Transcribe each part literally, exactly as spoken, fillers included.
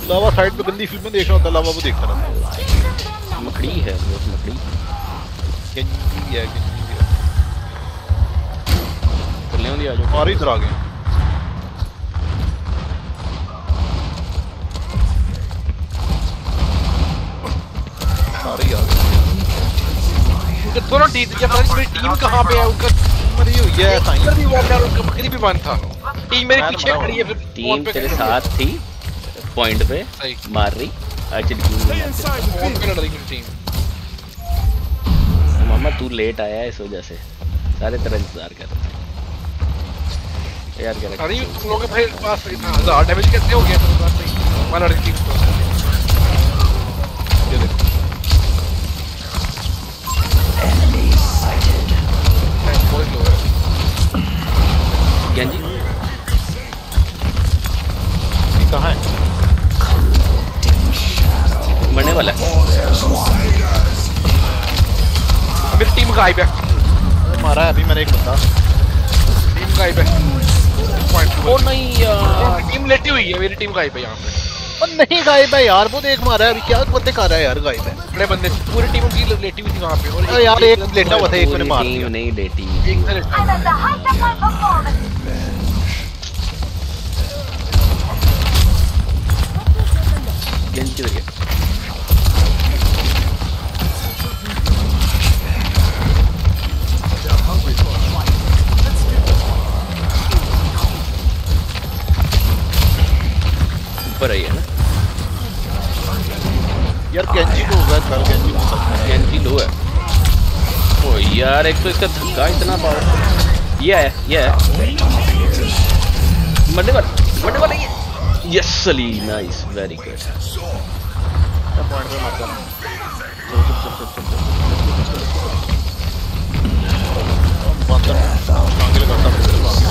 लावा side पे गंदी फिल्में देख रहा होता, लावा वो देखता रहता। मकड़ी है वो, मकड़ी गंजी है, गंजी है। चलने वाली आ जाओ। और इधर आ गए। सारे आ गए। उनका दोनों टीम, जब मेरी टीम कहाँ पे है, उनका मरी हुई है साईं। इधर भी वॉक डाउन, उनका बकरी भी बंद था। टीम मेरे पीछे खड़ी है, फिर टीम तेरे साथ थी पॉइंट पे मार रही एक्चुअली। फोन पे लड़ रही मेरी टीम। मामा तू लेट आया है इस वजह से सारे तेरा इंतजार कर रहे थे यार। क्या अरे तुम लोगों के भाई पास इतना हजार डैमेज कैसे हो गया तुम्हारे पास? नहीं मार रही टीम को। ये देखो ज्ञान जी ये कहाँ है? मरने वाला है। मेरी टीम गायब है। मारा है अभी मैंने एक बंदा। टीम गायब है। ओ नहीं यार, टीम लेटी हुई है, मेरी टीम गायब है यहाँ पे। और नहीं गायब है यार, वो देख मारा है अभी। क्या बंदे कर रहा है यार, गायब है। बड़े बंदे पूरी टीम उनकी लेटी हुई थी वहाँ पे। और यार एक लेटा हुआ था, एक मैंने मार दिया। नहीं लेटी एक से ज्ञान किधर गया? ऊपर आई है ना यार। गेंजी को होगा कल, गेंजी को गेंजी लो है। ओ यार एक तो इसका धक्का इतना पावर। ये है ये है मरने वाला, मरने वाला ये। यस सली, नाइस, वेरी गुड। पॉइंट पे मारता हूं। बंदर आगे लगाता हूं।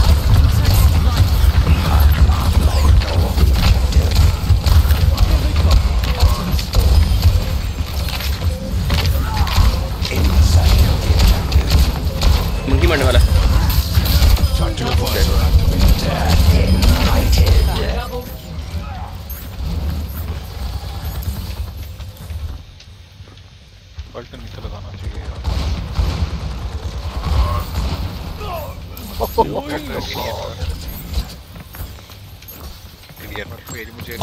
मंकी मरने वाला है। पलटन नीचे लगाना चाहिए यार। क्लियर मत पेज मुझे।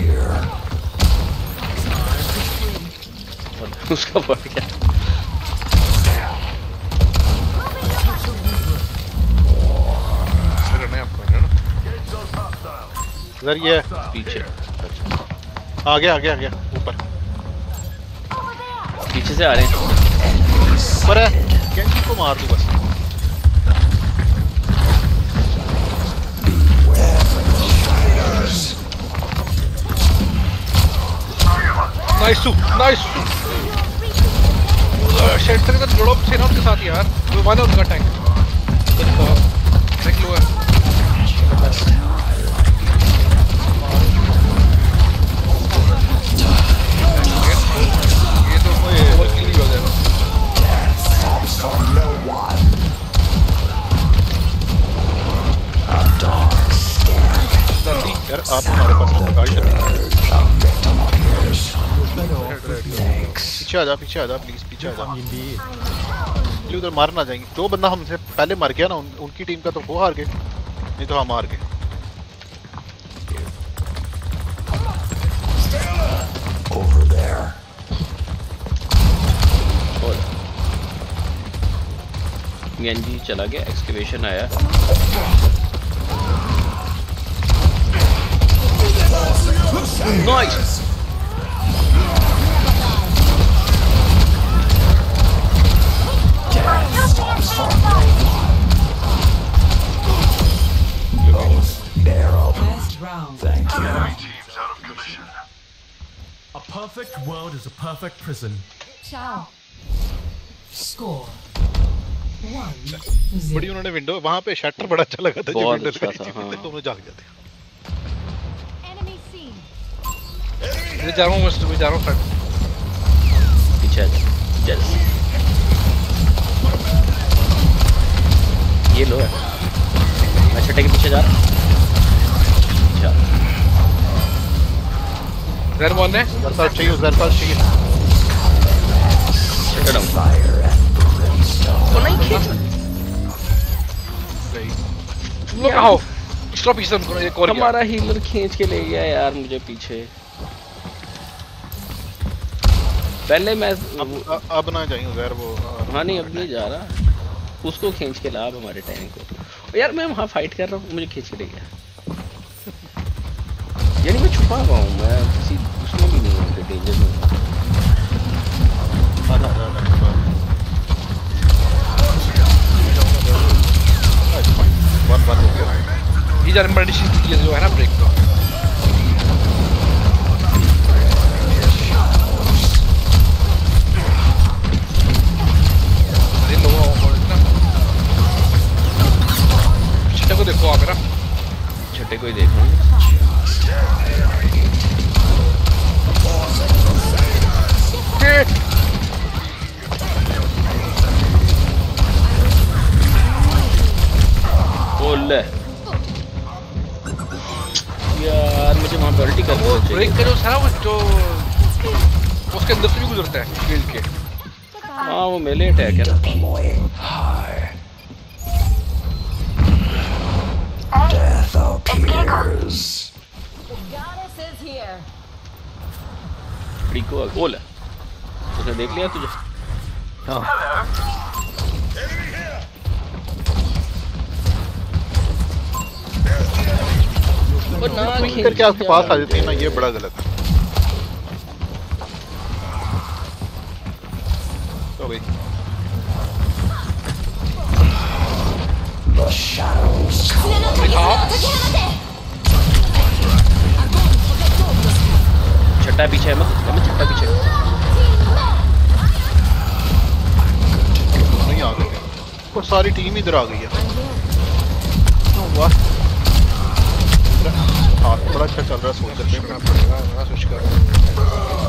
उसका बढ़ गया। इधर ये पीछे आगे आगे आगे ऊपर पीछे से आ रहे हैं। ऊपर है, गेंजी को मार दो बस। Nice nice. शेल्टर का जोड़ो से ना उनके साथ यार। वो वाला उनका टैंक टैंक लो है। ये तो ओवर किल ही हो जाएगा। यार आप हमारे पास गाड़ी पीछे आ जा, पीछे आ जा प्लीज, पीछे आ जा। उधर मार ना जाएंगे। जो बंदा हमसे पहले मर गया ना, उन, उनकी टीम का तो वो हार गए, नहीं तो हम हार गए। जी चला गया, एक्सकैवेशन आया। Nice. Thank you. A perfect world is a perfect prison. Ciao. Score. बड़ी उन्होंने विंडो वहां पे शटर बड़ा अच्छा लगा था, जो विंडो अच्छा था। हाँ। दोनों जाग जाते। मैं जा रहा हूँ, मैं जा रहा हूँ फ्रंट। पीछे आ जा जल्दी। ये लो है, मैं छठे के पीछे जा रहा हूँ। जहर कौन है? जहर चाहिए, जहर चाहिए। Shut down. तो नहीं खींच। तुम लोग कहाँ हो? स्टॉप पीछे उनको एक और हमारा हीलर खींच के ले गया यार मुझे पीछे। पहले मैं अब, अब ना जाइए जहर वो। हाँ नहीं अब नहीं जा रहा, उसको खींच के ला हमारे टैंक को। यार मैं वहाँ फाइट कर रहा हूँ, मुझे खींच के ले गया। यानी मैं छुपा हुआ हूँ, मैं किसी उसमें भी नहीं हूँ, डेंजर में हूँ। वन वन हो गया। ये जान मेडिसिन की जो है ना ब्रेक का। अरे लोगों को इतना छठे को देखो आप मेरा। छठे को ही देखो। बोल यार मुझे वहाँ पे अल्टी करना चाहिए। ब्रेक का जो था वो जो उसके अंदर से भी गुजरता है फील्ड के। हाँ वो मेले अटैक है ना। Death appears. The goddess is here. रिको बोल, उसने देख लिया तुझे? हाँ। ना करके आपके पास आ जाती है ना, ये बड़ा गलत है। तो भाई The shadows छठा पीछे है, मत मैं छठा पीछे नहीं आ गए और सारी टीम इधर आ गई है। वाह हाथ बड़ा अच्छा चल रहा है, सोच सकते हैं पड़ेगा स्विच कर।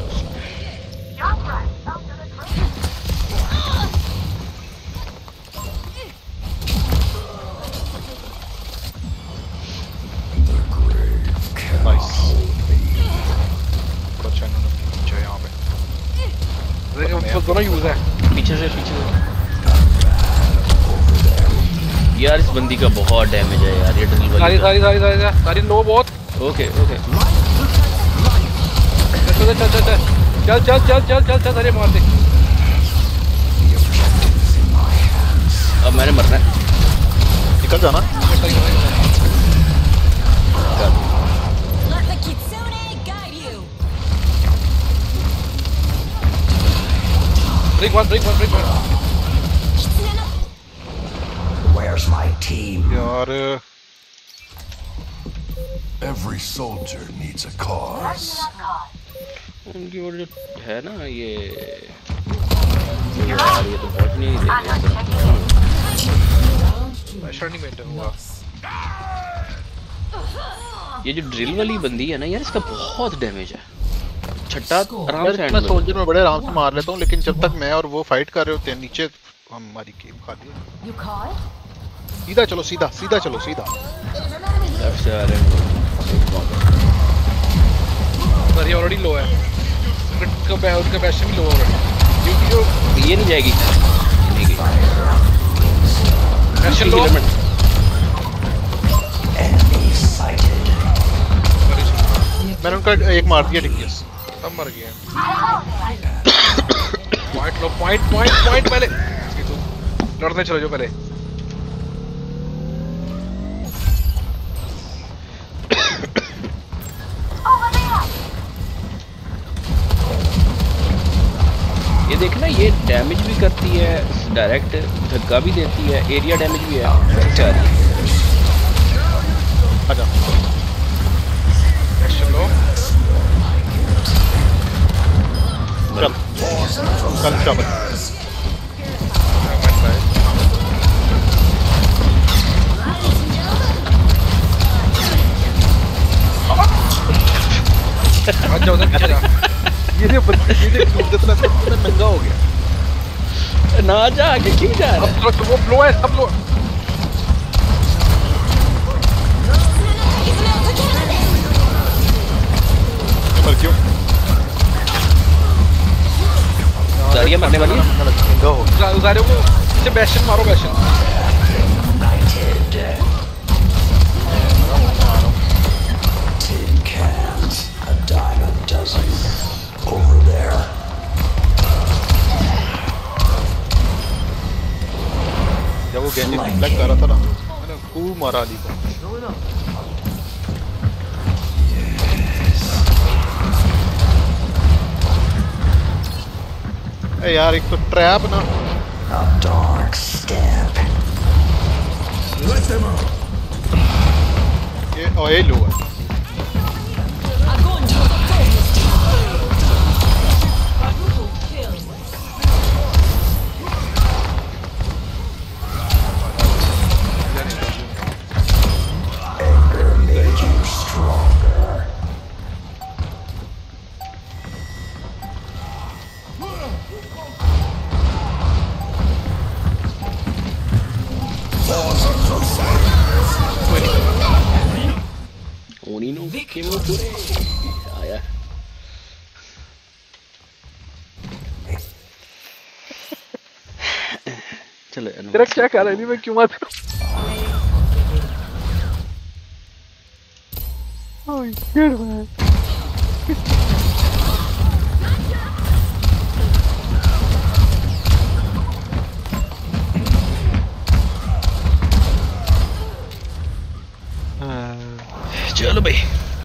नाइस, बड़ा अच्छा इन्होंने पीछे यहाँ पे देखो दोनों यूज है। पीछे से पीछे से। यार इस बंदी का बहुत डैमेज है यार, ये ड्रिल वाली सारी सारी सारी सारी सारी लो बहुत। ओके ओके चल चल चल चल चल चल चल चल चल अरे मार दे। अब मैंने मरना है, निकल जाना। Let the kitsune guide you. Break one break one break one. Where's my team? यार Every soldier needs a cause. उनकी वो जो है ना ये यार ये तो बहुत नहीं दे प्रेशर नहीं मेंटेन हुआ। ये जो ड्रिल वाली बंदी है ना यार, इसका बहुत डैमेज है। छठा आराम यार से मैं सोल्जर में बड़े आराम से मार लेता हूँ, लेकिन जब तक मैं और वो फाइट कर रहे होते हैं नीचे हमारी गेम खा दी। You caught? सीधा चलो, सीधा सीधा चलो, सीधा। लेफ्ट से आ रहे हैं। सर ये ऑलरेडी लो है, उनका बै उनका बैश भी लो हो रहा है क्योंकि जो ये नहीं जाएगी, नहीं गई। बैश लो। Enemy sighted. मैंने उनका एक मार दिया डिक्कियस। सब मर गए। पॉइंट लो, पॉइंट पॉइंट पॉइंट पहले लड़ने चलो जो पहले। ये देखना, ये डैमेज भी करती है, डायरेक्ट धक्का भी देती है, एरिया डैमेज भी है। अच्छा आजा चलो चल कल शाबाश। आज जाओ ना पीछे जा। ये ये ये जितना सब नंगा हो गया। ना जा आगे क्यों जा रहा है? अब वो फ्लो है, सब लो। मर क्यों जारिया मरने वाली है। गो जारे को इसे बैशन मारो बैशन Tin cans, a dime a dozen. Over there. जब वो गेंजी रिफ्लेक्ट कर रहा था ना मैंने खूब मारा अली को ए यार एक तो ट्रैप ना A dark scamp. ये ओ ये लो है Anger made you stronger. ओनी नो केमो पूरे आया चलो तेरा क्या कर रहा है मैं क्यों मत Oh, good man.